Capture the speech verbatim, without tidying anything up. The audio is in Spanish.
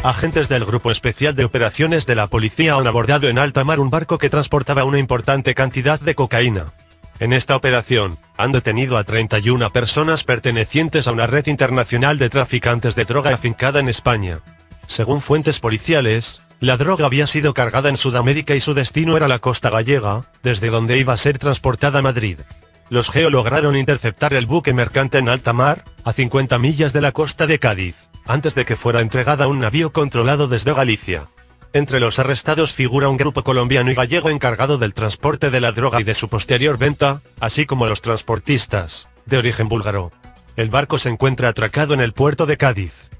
Agentes del Grupo Especial de Operaciones de la Policía han abordado en alta mar un barco que transportaba una importante cantidad de cocaína. En esta operación, han detenido a treinta y una personas pertenecientes a una red internacional de traficantes de droga afincada en España. Según fuentes policiales, la droga había sido cargada en Sudamérica y su destino era la costa gallega, desde donde iba a ser transportada a Madrid. Los G E O lograron interceptar el buque mercante en alta mar, a cincuenta millas de la costa de Cádiz, antes de que fuera entregada a un navío controlado desde Galicia. Entre los arrestados figura un grupo colombiano y gallego encargado del transporte de la droga y de su posterior venta, así como los transportistas, de origen búlgaro. El barco se encuentra atracado en el puerto de Cádiz.